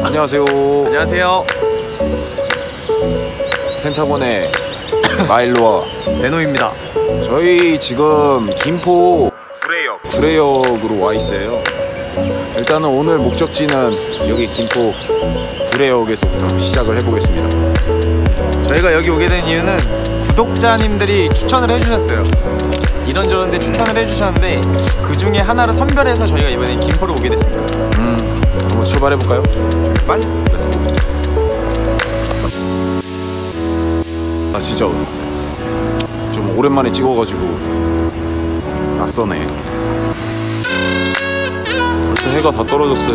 안녕하세요. 안녕하세요. 펜타곤의 마일로와 레노입니다. 저희 지금 김포 구례역으로 와 있어요. 일단은 오늘 목적지는 여기 김포 구례역에서부터 시작을 해보겠습니다. 저희가 여기 오게 된 이유는 구독자님들이 추천을 해주셨어요. 이런저런데 추천을 해주셨는데 그 중에 하나를 선별해서 저희가 이번에 김포를 오게 됐습니다. 한번 출발해볼까요? 출발? 렛츠고. 아 진짜 좀 오랜만에 찍어가지고 낯서네. 벌써 해가 다 떨어졌어요.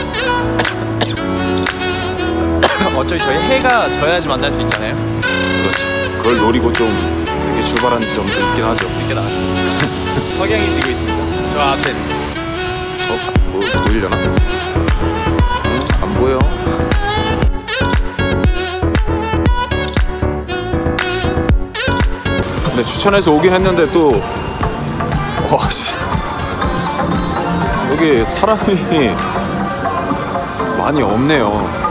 어차피 저희 해가 져야지 만날 수 있잖아요. 그렇지. 그걸 노리고 좀 늦게 출발한 점도 있긴 하죠. 늦게 나왔죠. 석양이 지고 있습니다. 저 앞에는. 뭐 보이려나? 안 보여. 근데 추천해서 오긴 했는데 또 여기 사람이 많이 없네요.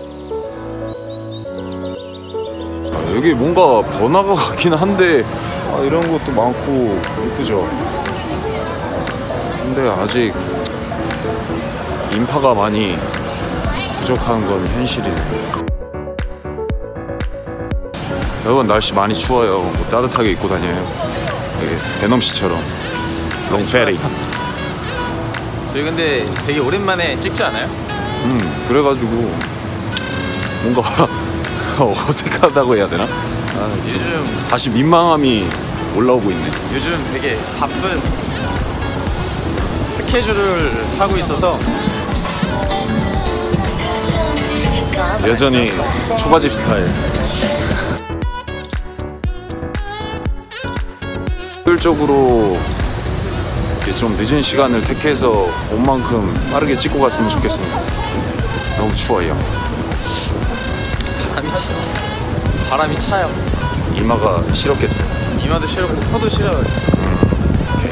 여기 뭔가 번화가 같긴 한데 이런 것도 많고 예쁘죠. 근데 아직 인파가 많이 부족한 건 현실이에요. 여러분 날씨 많이 추워요. 뭐 따뜻하게 입고 다녀요. 베넘씨처럼 롱페리. 저희 근데 되게 오랜만에 찍지 않아요? 그래가지고 뭔가 어색하다고 해야 되나? 요즘 다시 민망함이 올라오고 있네. 요즘 되게 바쁜 스케줄을 하고 있어서 여전히 초가집 스타일. 효율적으로 좀 늦은 시간을 택해서 온 만큼 빠르게 찍고 갔으면 좋겠습니다. 너무 추워요. 바람이 차요. 이마가 시렵겠어요. 이마도 시렵고 코도 시려요. 오케이.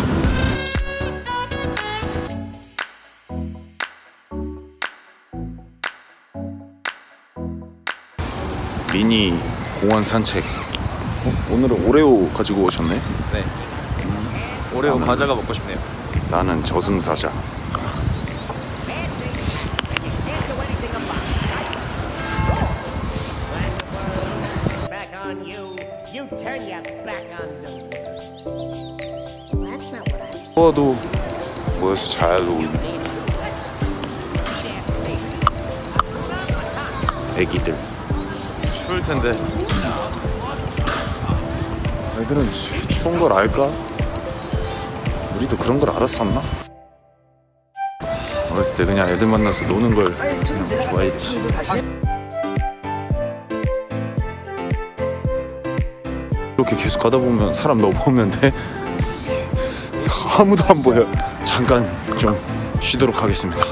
미니 공원 산책. 오늘은 오레오 가지고 오셨네? 네. 오레오 과자가 먹고 싶네요. 나는 저승사자. 추워도 모여서 잘 놀네. 애기들. 추울 텐데. 애들은 추운 걸 알까? 우리도 그런 걸 알았었나? 어렸을 때 그냥 애들 만나서 노는 걸 그냥 좋아했지. 이렇게 계속 가다 보면 사람 너무 오면 돼. 아무도 안 보여. 잠깐 좀 쉬도록 하겠습니다.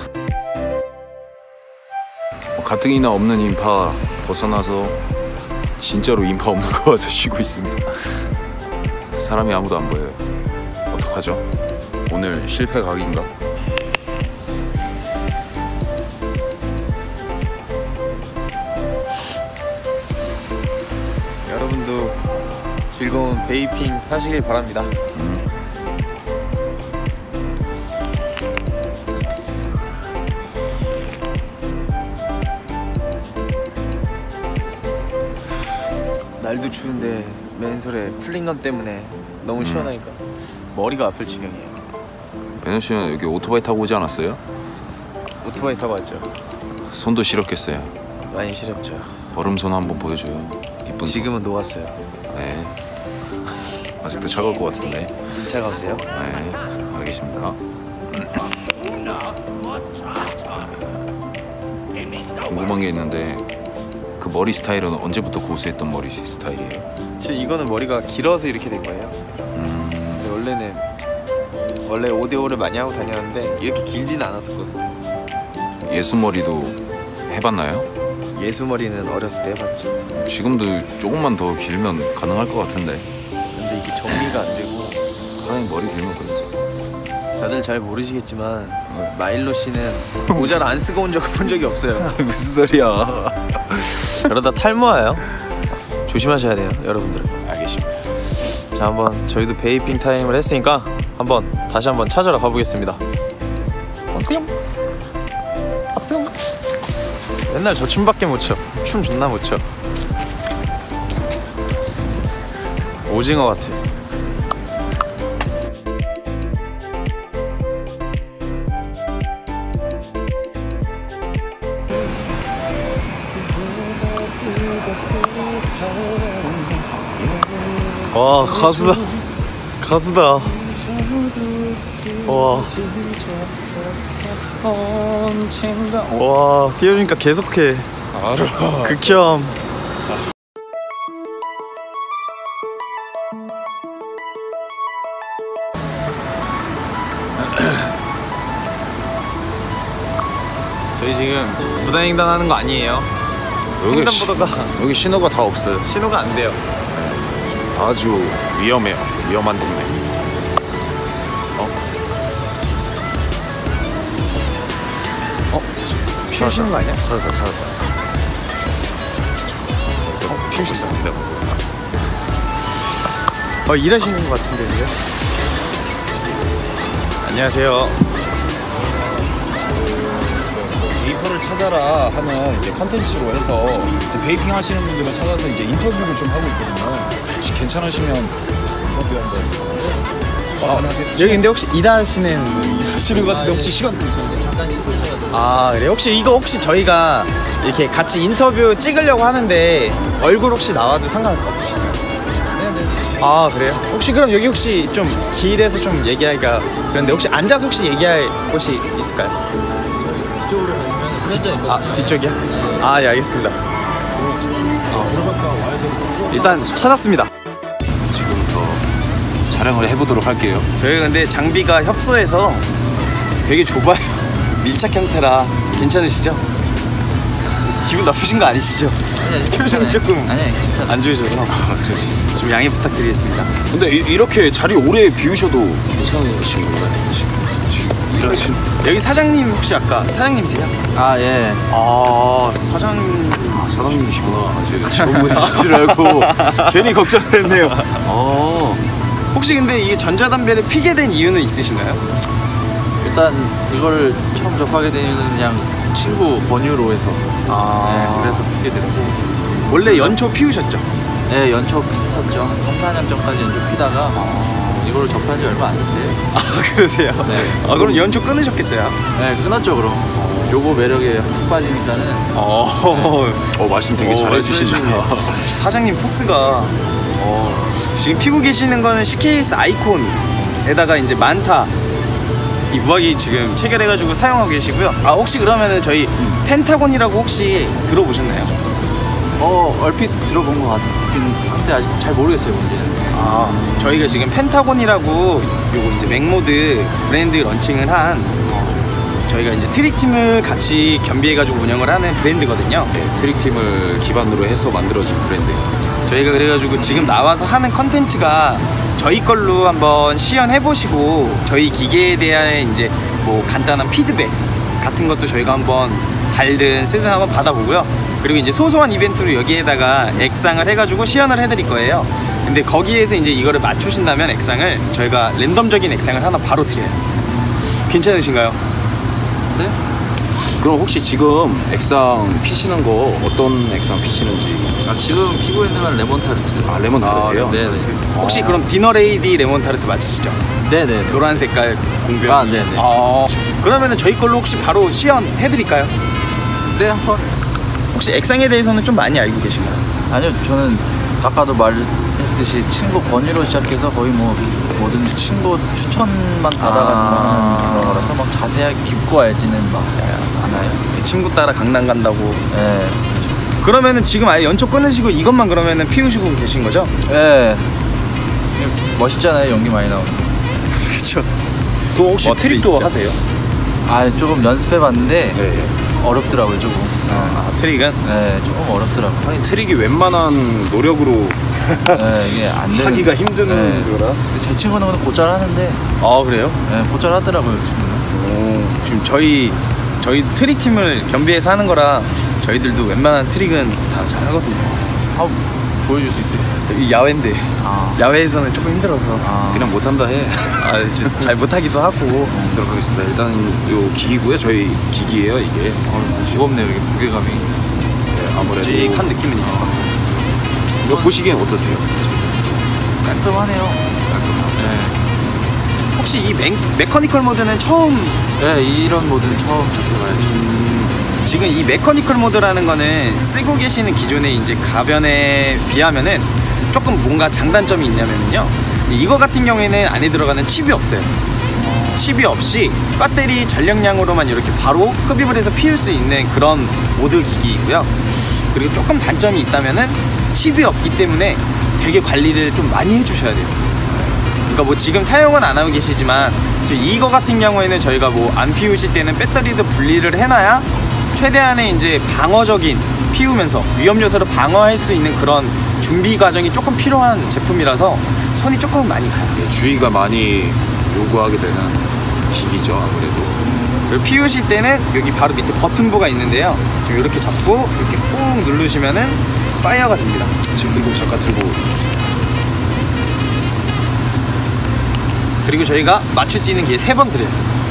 가뜩이나 없는 인파 벗어나서 진짜로 인파 없는 거 와서 쉬고 있습니다. 사람이 아무도 안 보여요. 어떡하죠? 오늘 실패 각인가? 여러분도 즐거운 베이핑 하시길 바랍니다. 날도 추운데 맨솔에 쿨링감 때문에 너무 시원하니까 머리가 아플 지경이에요. 배현 씨는 여기 오토바이 타고 오지 않았어요? 오토바이 타고 왔죠. 손도 시렵겠어요. 많이 시렵죠. 얼음 손 한번 보여줘요. 이쁜 지금은 녹았어요. 손. 네. 아직도 차가울 것 같은데. 2차 가세요? 네. 알겠습니다. 궁금한 게 있는데 그 머리 스타일은 언제부터 고수했던 머리 스타일이에요? 지금 이거는 머리가 길어서 이렇게 된 거예요. 근데 원래 5대5를 많이 하고 다녔는데 이렇게 길지는 않았었거든요. 예수머리도 해봤나요? 예수머리는 어렸을 때 해봤죠. 지금도 조금만 더 길면 가능할 것 같은데. 근데 이게 정리가 안 되고 사장님 머리 길면 그러지. 다들 잘 모르시겠지만 마일로 씨는 모자를 안 쓰고 온 적이 없어요. 무슨 소리야? 저러다 탈모예요. 조심하셔야 돼요, 여러분들. 알겠습니다. 자, 한번 저희도 베이핑 타임을 했으니까 다시 한번 찾으러 가보겠습니다. 어쓰용. 맨날 저 춤밖에 못 춰. 춤 존나 못 춰. 오징어 같아. 와, 가수다. 와, 띄워주니까 계속해. 알아. 극혐. 저희 지금 무단횡단 하는 거 아니에요. 여기 신호가 다 없어요. 신호가 안 돼요. 아주 위험해요. 위험한 동네. 피우시는 거 아니야? 찾았다. 피우셨어. 일하시는 거 같은데 지금? 안녕하세요. 베이퍼를 찾아라 하는 이제 컨텐츠로 해서 이제 베이핑 하시는 분들을 찾아서 이제 인터뷰를 좀 하고 있거든요. 혹시 괜찮으시면 인터뷰 한번. 안녕하세요. 여기 근데 혹시 일하시는 것 같은데 혹시 시간 괜찮으세요? 아, 그래. 혹시 저희가 이렇게 같이 인터뷰 찍으려고 하는데 얼굴 혹시 나와도 상관없으신가요? 네네. 아, 그래요? 혹시 그럼 여기 혹시 좀 길에서 좀 얘기하기가 그런데 혹시 앉아서 혹시 얘기할 곳이 있을까요? 뒤쪽으로 가시면 프렌즈. 아, 뒤쪽이요? 아, 예, 알겠습니다. 들어갔다 와야 되는 거. 일단 찾았습니다. 지금부터 촬영을 해보도록 할게요. 저희 근데 장비가 협소해서 되게 좁아요. 밀착 형태라 괜찮으시죠? 기분 나쁘신 거 아니시죠? 표정이 조금 괜찮아. 안 좋으셔서 좀 양해 부탁드리겠습니다. 근데 이렇게 자리 오래 비우셔도 괜찮으신 건가요? 지금 일하시는. 여기 사장님 혹시 아까 사장님이세요? 아, 예. 아, 사장님. 아, 사장님이시구나. 제가 직원분이신 줄 알고 괜히 걱정을 했네요. 혹시 근데 이게 전자담배를 피게 된 이유는 있으신가요? 일단 이걸 처음 접하게 된 이유는 그냥 친구 권유로 해서 네, 그래서 피게 됐고 원래 연초 피우셨죠? 네, 연초 피웠죠. 한 3, 4년 전까지 연초 피다가 이걸 접한 지 얼마 안 됐어요. 아, 그러세요? 네. 아, 그럼 연초 끊으셨겠어요? 네, 끊었죠 그럼. 요거 매력에 푹 빠지니까는. 말씀 되게 잘해주시네요. 사장님 포스가 지금 피고 계시는 거는 CKS 아이콘에다가 이제 만타 이 무화기 지금 체결해가지고 사용하고 계시고요. 아, 혹시 그러면은 저희 펜타곤이라고 혹시 들어보셨나요? 얼핏 들어본 것 같긴 한데 아직 잘 모르겠어요 뭔지는. 아, 저희가 지금 펜타곤이라고 요거 이제 맥모드 브랜드 런칭을 한 저희가 이제 트릭팀을 같이 겸비해가지고 운영을 하는 브랜드거든요. 네, 트릭팀을 기반으로 해서 만들어진 브랜드예요. 저희가 그래가지고 지금 나와서 하는 컨텐츠가 저희 걸로 한번 시연해보시고 저희 기계에 대한 이제 뭐 간단한 피드백 같은 것도 저희가 한번 달든 쓰든 한번 받아보고요. 그리고 이제 소소한 이벤트로 여기에다가 액상을 해가지고 시연을 해드릴 거예요. 근데 거기에서 이제 이거를 맞추신다면 액상을 저희가 랜덤적인 액상을 하나 바로 드려요. 괜찮으신가요? 네? 그럼 혹시 지금 액상 피시는 거 어떤 액상 피시는지? 아, 지금 피고 있는 건 레몬 타르트. 아, 레몬 타르트예요? 네네. 혹시 그럼 디너레이디 레몬 타르트 맞으시죠? 네네. 노란 색깔 공병. 아, 네네. 그러면은 저희 걸로 혹시 바로 시연해드릴까요? 네, 한번. 혹시 액상에 대해서는 좀 많이 알고 계신가요? 아니요, 저는 아까도 말했듯이 친구 권유로 시작해서 거의 뭐든지 친구 추천만 받아가지고 하는 거라서 막 자세하게 깊고 알지는 막 않아요. 친구 따라 강남 간다고. 네. 그러면은 지금 아예 연초 끊으시고 이것만 그러면은 피우시고 계신 거죠? 네. 멋있잖아요, 연기 많이 나오는 거. 그렇죠. 그럼 혹시 트릭도 있죠. 하세요? 아, 조금 연습해봤는데 어렵더라고요 조금. 트릭은? 네, 조금 어렵더라고요. 아니 트릭이 웬만한 노력으로 네, 이게 안 되는. 하기가 힘든 네. 거라. 제 친구는 근데 곧잘 하는데, 그래요? 네, 곧잘 하더라고요 그 친구는. 지금 저희 트릭 팀을 겸비해서 하는 거라 저희들도 웬만한 트릭은 다 잘 하거든요. 보여줄 수 있어요? 이 야외인데 아. 야외에서는 조금 힘들어서 그냥 못한다 해. 잘 못하기도 하고. 들어가겠습니다. 일단 요 기기고요. 저희 기기예요 이게. 무겁네요 이게 무게감이. 네, 아무래도 묵직한 느낌은 있을 것 같아요. 이거 보시기엔 어떠세요? 깔끔하네요. 네. 혹시 이 메커니컬 모드는 처음 네, 이런 모드는 처음 접해봐야죠. 지금 이 메커니컬 모드라는 거는 쓰고 계시는 기존의 이제 가변에 비하면은 조금 뭔가 장단점이 있냐면요, 이거 같은 경우에는 안에 들어가는 칩이 없어요. 칩이 없이 배터리 전력량으로만 이렇게 바로 흡입을 해서 피울 수 있는 그런 모드 기기이고요. 그리고 조금 단점이 있다면은 칩이 없기 때문에 되게 관리를 좀 많이 해주셔야 돼요. 그러니까 뭐 지금 사용은 안 하고 계시지만 지금 이거 같은 경우에는 저희가 뭐 안 피우실 때는 배터리도 분리를 해놔야 최대한의 이제 방어적인, 피우면서 위험 요소를 방어할 수 있는 그런 준비 과정이 조금 필요한 제품이라서 손이 조금 많이 가요. 주의가 많이 요구하게 되는 기기죠 아무래도. 그리고 피우실 때는 여기 바로 밑에 버튼부가 있는데요, 지금 이렇게 잡고 이렇게 꾹 누르시면은 파이어가 됩니다. 지금 이거 잠깐 들고. 그리고 저희가 맞출 수 있는 기회 3번 드려요.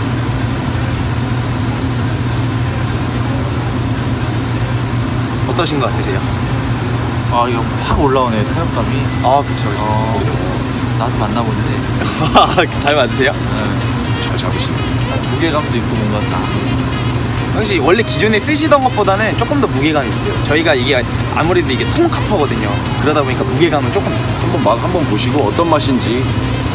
어떠신 것 같으세요? 아 이거 확 올라오네요 타격감이. 그쵸. 나도 만나본데. 잘 맞으세요? 네. 잘 잡으시네. 무게감도 있고 뭔가 딱. 확실히 원래 기존에 쓰시던 것보다는 조금 더 무게감이 있어요. 저희가 이게 아무래도 이게 통카퍼거든요. 그러다 보니까 무게감은 조금 있어요. 한번 맛 한번 보시고 어떤 맛인지.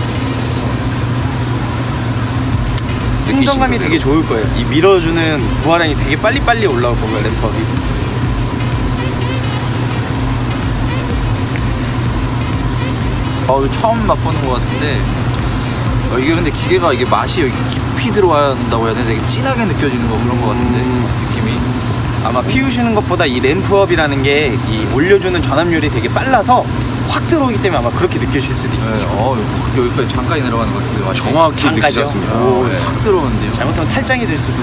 흥정감이 되게 좋을 거예요. 이 밀어주는 부하량이 되게 빨리빨리 올라올 거고요, 램프업이. 이거 처음 맛보는 것 같은데, 이게 근데 기계가 이게 맛이 여기 깊이 들어와야 한다고 해야 되나? 되게 진하게 느껴지는 거 그런 것 같은데 느낌이. 아마 피우시는 것보다 이 램프업이라는 게 이 올려주는 전압률이 되게 빨라서 확 들어오기 때문에 아마 그렇게 느끼실 수도 있으시고. 확 여기까지 잠깐이 내려가는 것 같은데 맛이. 정확히 잠깐이요? 느끼셨습니다. 오, 네. 확 들어오는데요. 잘못하면 탈장이 될 수도.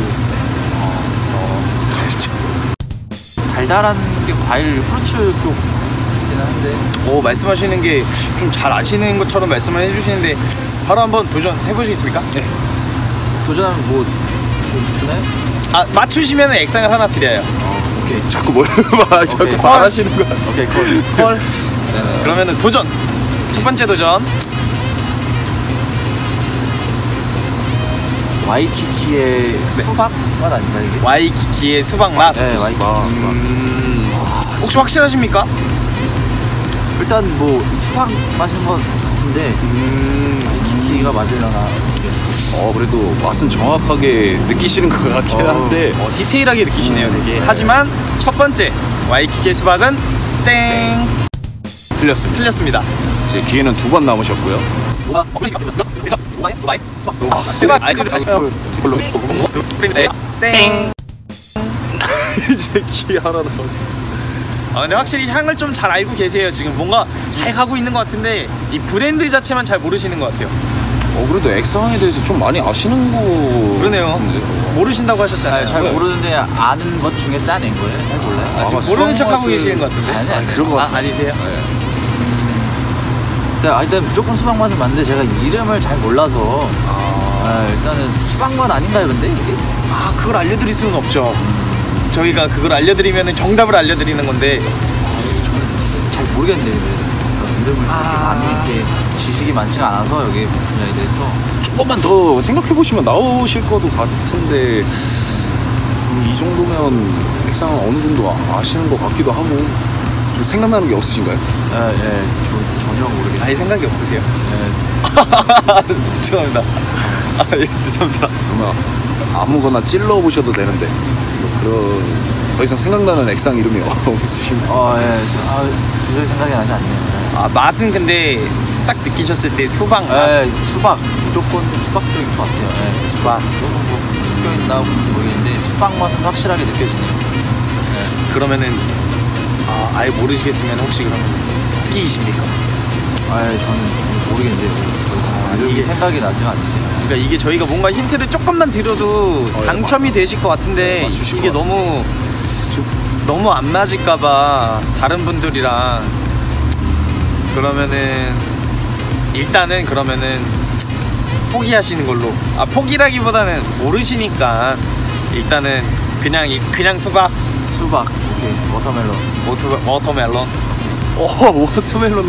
달달한 게 과일 후르츠 쪽이긴 한데. 말씀하시는 게 좀 잘 아시는 것처럼 말씀을 해주시는데 바로 한번 도전해 보시겠습니까? 네. 도전하면 뭐 좀 주나요? 맞추시면 액상을 하나 드려요. 오케이. 자꾸 뭘 자꾸 오케이. 말하시는 거야. 오케이 콜. 콜. 네네. 그러면은 도전. 첫 번째 도전. 와이키키의 수박 맛 아닌가 이게? 와이키키의 수박 맛. 네, 와이키키 수박. 혹시 확실하십니까? 일단 뭐 수박 맛인 것 같은데 와이키키가 맞으려나? 그래도 맛은 정확하게 느끼시는 것 같긴 한데. 디테일하게 느끼시네요, 되게. 하지만 첫 번째 와이키키의 수박은 땡. 틀렸습니다. 틀렸습니다. 제 기회는 2번 남으셨고요. 땡. 이제 기회 하나 남았어요. 근데 확실히 향을 좀 잘 알고 계세요. 지금 뭔가 잘 가고 있는 것 같은데 이 브랜드 자체만 잘 모르시는 것 같아요. 그래도 액상에 대해서 좀 많이 아시는 거. 그러네요. 같은데요. 모르신다고 하셨잖아요. 잘 모르는데 아는 것 중에 짜낸 거예요? 잘 몰라요? 지금 아마 모르는 척 하고 수박 계시는 맛을- 것 같은데. 아니, 그런 거 같은데. 아니세요? 일단 무조건 수박 맛은 맞는데 제가 이름을 잘 몰라서 일단은 수박 맛 아닌가요 근데 이게? 그걸 알려드릴 수는 없죠. 저희가 그걸 알려드리면 정답을 알려드리는 건데. 잘 모르겠네요. 이름을 그렇게 많이 이렇게 지식이 많지가 않아서 여기 분야에 대해서. 조금만 더 생각해 보시면 나오실 것도 같은데 이 정도면 액상은 어느 정도 아시는 것 같기도 하고. 좀 생각나는 게 없으신가요? 전혀 모르겠네요. 아예 생각이 없으세요? 죄송합니다. 죄송합니다. 그러면 아무거나 찔러 보셔도 되는데 더 이상 생각나는 액상 이름이 없으신가요? 도저히 생각이 나지 않네요. 맛은 근데 딱 느끼셨을 때 수박 맛. 수박 무조건 수박 쪽인 것 같아요. 수박 조금 뭐 섞여 있나 모르겠는데 수박 맛은 확실하게 느껴지네요. 그러면은 아예 모르시겠으면 혹시 그러면 포기이십니까? 저는 모르겠는데요. 이게 이게 생각이 나지가 않는데. 그러니까 이게 저희가 뭔가 힌트를 조금만 드려도 당첨이 되실 것 같은데 맞추실 이게 것 너무 안 맞을까봐 다른 분들이랑 그러면은 일단은 그러면은 포기하시는 걸로. 포기라기보다는 모르시니까 일단은 그냥 수박. 수박, 오케이. 워터멜론. 워터멜론. 워터멜론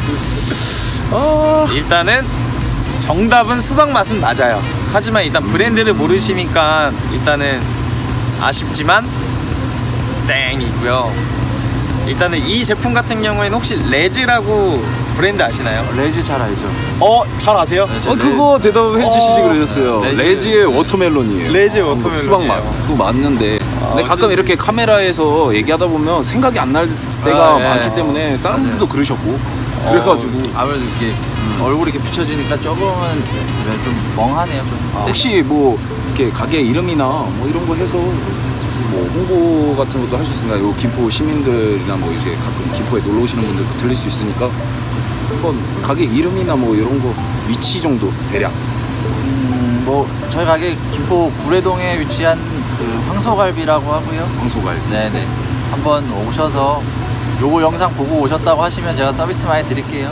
나왔어. 일단은 정답은 수박 맛은 맞아요. 하지만 일단 브랜드를 모르시니까 일단은 아쉽지만 땡이고요. 일단은 이 제품 같은 경우에는 혹시 레즈라고 브랜드 아시나요? 레즈 잘 알죠? 잘 아세요? 네, 제가 그거 대답해 주시지 그러셨어요. 레즈. 레즈의 워터멜론이에요. 레즈의 워터멜론이에요. 수박 맛도 맞는데. 근데 가끔 어쩐지. 이렇게 카메라에서 얘기하다 보면 생각이 안 날 때가 예. 많기 때문에 다른 맞아요. 분들도 그러셨고 그래가지고 아무래도 이렇게 얼굴이 이렇게 비춰지니까 조금은 좀 멍하네요. 좀. 혹시 뭐 이렇게 가게 이름이나 뭐 이런 거 해서 뭐 홍보 같은 것도 할 수 있으니까 요 김포 시민들이나 뭐 이제 가끔 김포에 놀러 오시는 분들도 들릴 수 있으니까 한번 가게 이름이나 뭐 이런 거 위치 정도 대략. 뭐 저희 가게 김포 구례동에 위치한 그 황소갈비라고 하고요. 황소갈. 네네. 한번 오셔서 요거 영상 보고 오셨다고 하시면 제가 서비스 많이 드릴게요.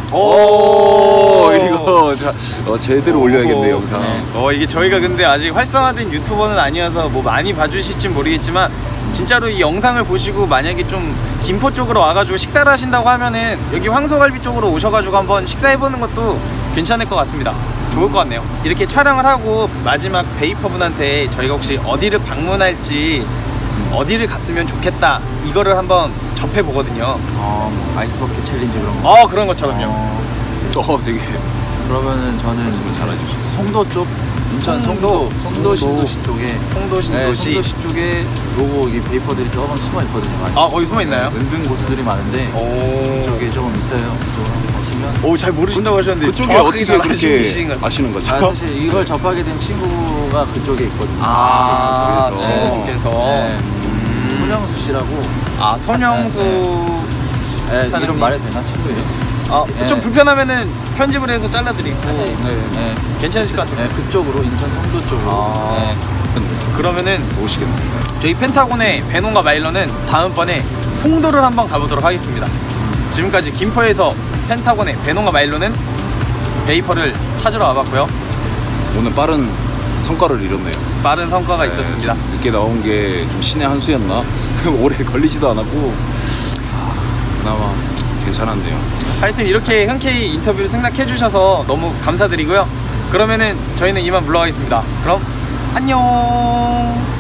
이거 제대로 올려야겠네 영상. 이게 저희가 근데 아직 활성화된 유튜버는 아니어서 뭐 많이 봐주실진 모르겠지만 진짜로 이 영상을 보시고 만약에 좀 김포 쪽으로 와가지고 식사를 하신다고 하면은 여기 황소갈비 쪽으로 오셔가지고 한번 식사해보는 것도 괜찮을 것 같습니다. 좋을 것 같네요. 이렇게 촬영을 하고 마지막 베이퍼분한테 저희가 혹시 어디를 방문할지 어디를 갔으면 좋겠다 이거를 한번 접해보거든요. 뭐 아이스버킷 챌린지 그런 거. 그런 것처럼요. 되게 그러면은 저는 말씀을 잘해주시. 송도 쪽, 인천 송도. 송도 신도시 쪽에 송도 신도시. 송도시 쪽에 요거 이 베이퍼들이 조금 숨어 있거든요. 많이. 거기 숨어 있나요? 은등 고수들이 많은데 그쪽에 조금 있어요. 그쪽으로 한번 가시면. 잘 모르신다고 하셨는데 그쪽에 정확하게 어떻게 잘 그렇게 아시는 것 같아요. 아시는 거죠? 사실 이걸 접하게 된 친구가 그쪽에 있거든요. 그래서. 친구분께서 네. 손영수 씨라고. 선영수 이름 말해도 되나 친구예요? 좀 불편하면은 편집을 해서 잘라드리고 네. 괜찮으실 것 같아요. 네, 그쪽으로 인천 송도 쪽으로. 네. 그러면은 좋으시겠네요. 저희 펜타곤의 베논과 마일런은 다음번에 송도를 한번 가보도록 하겠습니다. 지금까지 김포에서 펜타곤의 베논과 마일런은 베이퍼를 찾으러 와봤고요. 오늘 빠른 성과를 이뤘네요. 빠른 성과가 있었습니다. 좀 늦게 나온 게 좀 신의 한 수였나? 오래 걸리지도 않았고 그나마 괜찮았네요. 하여튼 이렇게 흔쾌히 인터뷰를 생각해 주셔서 너무 감사드리고요. 그러면은 저희는 이만 물러가겠습니다. 그럼 안녕.